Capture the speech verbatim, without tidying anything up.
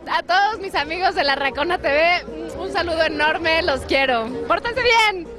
A todos mis amigos de La Racona T V, un saludo enorme, los quiero. ¡Pórtense bien!